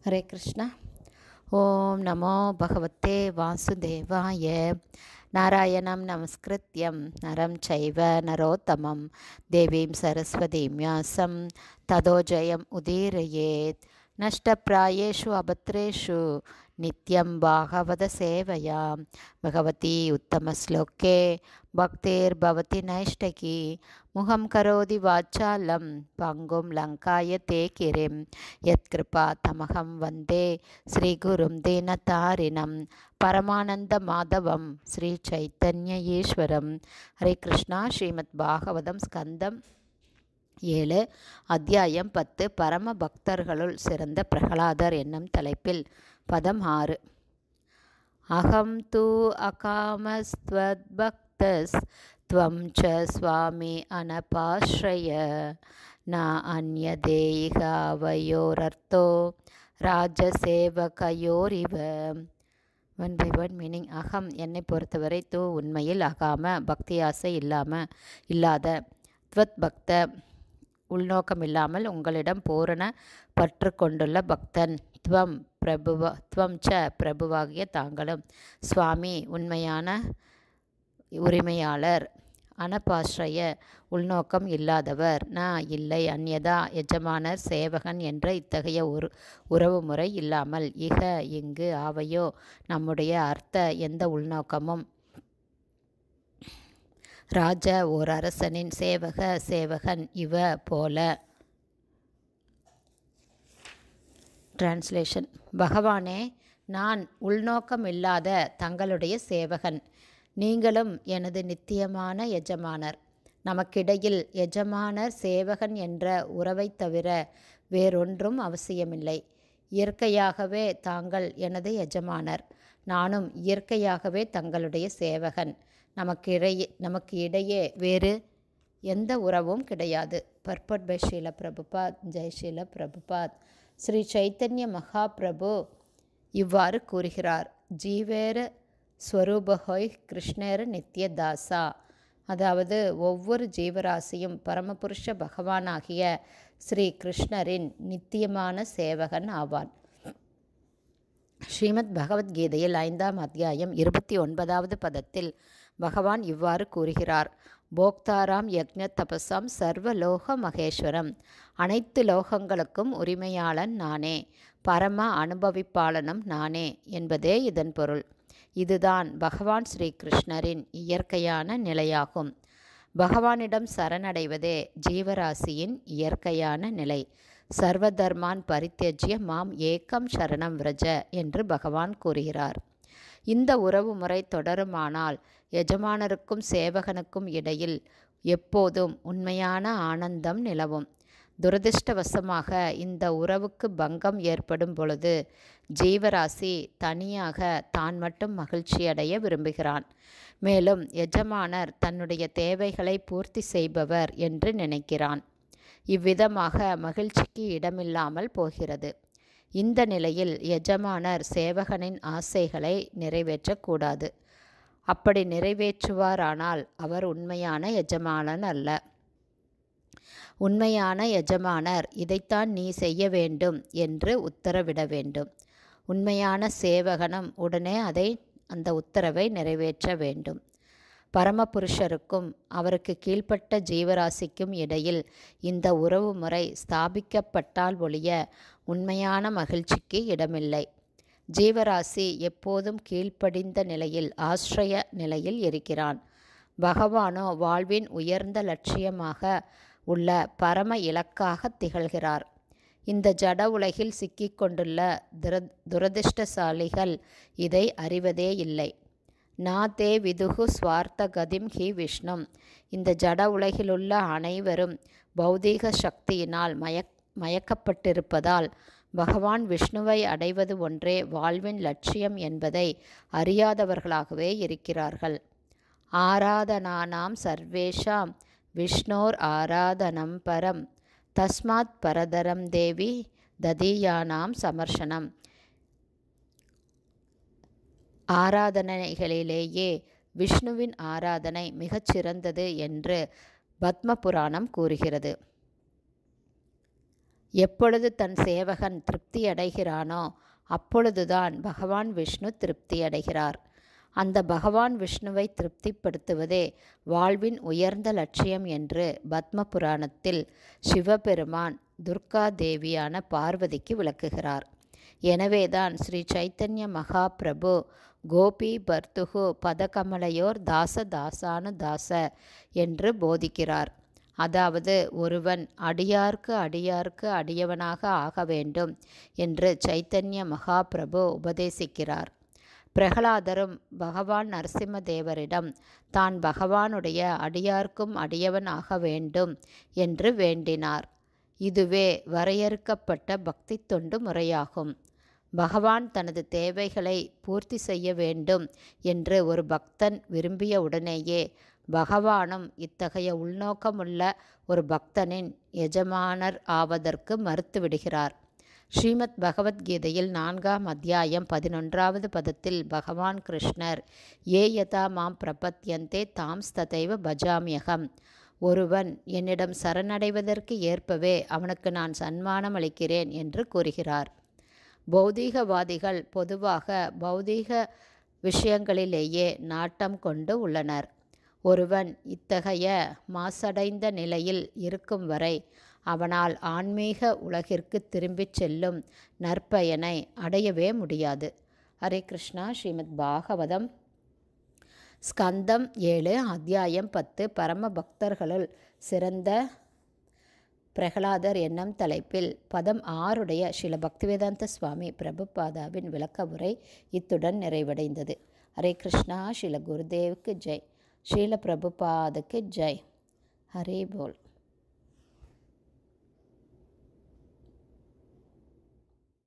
ஹரே கிருஷ்ணா. ஓம் நமோ பகவத்தே வாசுதேவாய. நாராயணம் நமஸ்கிருத்யம் நரம் சைவ நரோத்தமம் தேவீம் சரஸ்வதீம் வியாசம் ததோ ஜெயம் உதீரயேத். நஷ்டப்பிராயேஷு அபத்ரேஷு நித்யம் பாகவத சேவையா பகவதி உத்தமஸ்லோகே பக்தேர்பவதி நைஷ்டகி. முகம் கரோதி வாச்சாலம் பங்கும் லங்காய தே கிரிம் யத்கிருபா தமகம் வந்தே ஸ்ரீகுரும் தீனதாரிணம் பரமானந்த மாதவம் ஸ்ரீ சைத்தன்ய ஈஸ்வரம். ஹரே கிருஷ்ணா. ஸ்ரீமத் பாகவதம் ஸ்கந்தம் 7 அத்தியாயம் 10 பரம பக்தர்களுள் சிறந்த பிரகலாதர் என்னும் தலைப்பில் பதம் 6. அகம் தூ அகாமஸ்த்வத்பக்தஸ் த்வம் ச ஸ்வாமி அனபாஸ்ரய ந அன்யதேயிகாவயோரர்த்தோ ராஜசேவகயோரிவ. One by one meaning. அகம் என்னை பொறுத்தவரை, தூ உண்மையில், அகாம பக்தியாசை இல்லாத, த்வத் பக்த உள்நோக்கமில்லாமல் உங்களிடம் பூரண பற்று கொண்டுள்ள பக்தன், த்வம் ச பிரபுவாகிய தாங்களும், சுவாமி உண்மையான உரிமையாளர், அனபாஸ்ரய உள்நோக்கம் இல்லாதவர், ந இல்லை, அந்யதா எஜமானர் சேவகன் என்ற இத்தகைய உறவு முறை இல்லாமல், இக இங்கு, ஆவையோ நம்முடைய அர்த்த எந்த உள்நோக்கமும், ராஜ ஓர் அரசனின் சேவகன் இவ போல. டிரான்ஸ்லேஷன். பகவானே, நான் உள்நோக்கமில்லாத தங்களுடைய சேவகன், நீங்களும் எனது நித்தியமான எஜமானர். நமக்கிடையில் எஜமானர் சேவகன் என்ற உறவை தவிர வேறொன்றும் அவசியமில்லை. இயற்கையாகவே தாங்கள் எனது எஜமானர், நானும் இயற்கையாகவே தங்களுடைய சேவகன். நமக்கு இடையே வேறு எந்த உறவும் கிடையாது. Purport by Srila Prabhupada. ஜெய் ஸ்ரீல பிரபுபாத். ஸ்ரீ சைத்தன்ய மகாபிரபு இவ்வாறு கூறுகிறார். ஜீவேர ஸ்வரூபஹோய் கிருஷ்ணேர நித்ய தாசா. அதாவது, ஒவ்வொரு ஜீவராசியும் பரமபுருஷ பகவானாகிய ஸ்ரீ கிருஷ்ணரின் நித்தியமான சேவகன் ஆவான். ஸ்ரீமத் பகவத்கீதையில் 5ஆம் அத்தியாயம் 29வது பதத்தில் பகவான் இவ்வாறு கூறுகிறார். போக்தாராம் யக்ஞ தபசாம் சர்வலோக மகேஸ்வரம். அனைத்து லோகங்களுக்கும் உரிமையாளன் நானே, பரம அனுபவிப்பாளனும் நானே என்பதே இதன் பொருள். இதுதான் பகவான் ஸ்ரீகிருஷ்ணரின் இயற்கையான நிலையாகும். பகவானிடம் சரணடைவதே ஜீவராசியின் இயற்கையான நிலை. சர்வதர்மான் பரித்யஜ்ய மாம் ஏகம் சரணம் விரஜ என்று பகவான் கூறுகிறார். இந்த உறவு முறை தொடருமானால் எஜமானருக்கும் சேவகனுக்கும் இடையில் எப்போதும் உண்மையான ஆனந்தம் நிலவும். துரதிர்ஷ்டவசமாக இந்த உறவுக்கு பங்கம் ஏற்படும் பொழுது ஜீவராசி தனியாக தான் மட்டும் மகிழ்ச்சியடைய விரும்புகிறான். மேலும் எஜமானர் தன்னுடைய தேவைகளை பூர்த்தி செய்பவர் என்று நினைக்கிறான். இவ்விதமாக மகிழ்ச்சிக்கு இடமில்லாமல் போகிறது. இந்த நிலையில் எஜமானர் சேவகனின் ஆசைகளை நிறைவேற்றக்கூடாது. அப்படி நிறைவேற்றுவாரானால் அவர் உண்மையான எஜமானன் அல்ல. உண்மையான எஜமானர் இதைத்தான் நீ செய்ய வேண்டும் என்று உத்தரவிட வேண்டும். உண்மையான சேவகனும் உடனே அந்த உத்தரவை நிறைவேற்ற வேண்டும். பரமபுருஷருக்கும் அவருக்கு கீழ்ப்பட்ட ஜீவராசிக்கும் இடையில் இந்த உறவு முறை ஸ்தாபிக்கப்பட்டால் ஒழிய உண்மையான மகிழ்ச்சிக்கு இடமில்லை. ஜீவராசி எப்போதும் கீழ்ப்படிந்த நிலையில், ஆஸ்ரய நிலையில் இருக்கிறான். பகவானோ வாழ்வின் உயர்ந்த லட்சியமாக உள்ள பரம இலக்காக திகழ்கிறார். இந்த ஜட உலகில் சிக்கிக்கொண்டுள்ள துரதிர்ஷ்டசாலிகள் இதை அறிவதே இல்லை. நா தே விதுகு ஸ்வார்த்த கதிம் ஹி விஷ்ணும். இந்த ஜட உலகிலுள்ள அனைவரும் பௌதீக சக்தியினால் மயக்கப்பட்டிருப்பதால் பகவான் விஷ்ணுவை அடைவது ஒன்றே வாழ்வின் லட்சியம் என்பதை அறியாதவர்களாகவே இருக்கிறார்கள். ஆராதனானாம் சர்வேஷாம் விஷ்ணோர் ஆராதனம் பரம் தஸ்மாத் பரதரம் தேவி ததீயானாம் சமர்ஷனம். ஆராதனைகளிலேயே விஷ்ணுவின் ஆராதனை மிகச்சிறந்தது என்று பத்ம புராணம் கூறுகிறது. எப்பொழுது தன் சேவகன் திருப்தி அடைகிறானோ அப்பொழுதுதான் பகவான் விஷ்ணு திருப்தி அடைகிறார். அந்த பகவான் விஷ்ணுவை திருப்திப்படுத்துவதே வாழ்வின் உயர்ந்த லட்சியம் என்று பத்ம புராணத்தில் சிவபெருமான் துர்கா தேவியான பார்வதிக்கு விளக்குகிறார். எனவேதான் ஸ்ரீ சைத்தன்ய மகாபிரபு கோபி பர்துகு பதகமலையோர் தாச தாசானு தாச என்று போதிக்கிறார். அதாவது ஒருவன் அடியார்க்கு அடியார்க்கு அடியவனாக ஆக வேண்டும் என்று சைத்தன்ய மகாபிரபு உபதேசிக்கிறார். பிரகலாதரும் பகவான் நரசிம்மதேவரிடம் தான் பகவானுடைய அடியார்க்கும் அடியவன் ஆக வேண்டும் என்று வேண்டினார். இதுவே வரையறுக்கப்பட்ட பக்தி தொண்டு முறையாகும். பகவான் தனது தேவைகளை பூர்த்தி செய்ய வேண்டும் என்று ஒரு பக்தன் விரும்பிய உடனேயே பகவானும் இத்தகைய உள்நோக்கமுள்ள ஒரு பக்தனின் எஜமானர் ஆவதற்கு மறுத்துவிடுகிறார். ஸ்ரீமத் பகவத்கீதையில் 4ஆம் அத்தியாயம் 11வது பதத்தில் பகவான் கிருஷ்ணர் ஏ யதா மாம் பிரபத்யந்தே தாம் ஸ்ததைவ பஜாமியகம், ஒருவன் என்னிடம் சரணடைவதற்கு ஏற்பவே அவனுக்கு நான் சன்மானம் அளிக்கிறேன் என்று கூறுகிறார். பௌதீகவாதிகள் பொதுவாக பௌதீக விஷயங்களிலேயே நாட்டம் கொண்டு உள்ளனர். ஒருவன் இத்தகைய மாசடைந்த நிலையில் இருக்கும் வரை அவனால் ஆன்மீக உலகிற்கு திரும்பிச் செல்லும் நற்பயனை அடையவே முடியாது. ஹரே கிருஷ்ணா. ஸ்ரீமத் பாகவதம் ஸ்கந்தம் 7 அத்தியாயம் 10 பரம பக்தர்களுள் சிறந்த பிரகலாதர் என்னும் தலைப்பில் பதம் 6 ஸ்ரீல பக்திவேதாந்த சுவாமி பிரபுபாதாவின் விளக்க உரை இத்துடன் நிறைவடைந்தது. ஹரே கிருஷ்ணா. ஸ்ரீல குருதேவுக்கு ஜெய். ஸ்ரீல பிரபுபாதுக்கு ஜெய். ஹரே போல்.